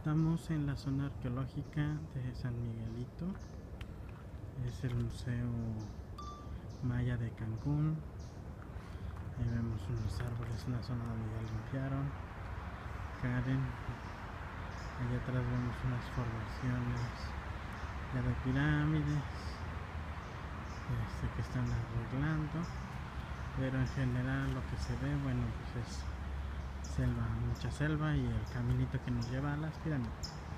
Estamos en la zona arqueológica de San Miguelito. Es el Museo Maya de Cancún. Ahí vemos unos árboles, una zona donde ya limpiaron. Karen. Allá atrás vemos unas formaciones ya de pirámides que están arreglando. Pero en general lo que se ve, bueno, pues es selva, mucha selva, y el caminito que nos lleva a las pirámides.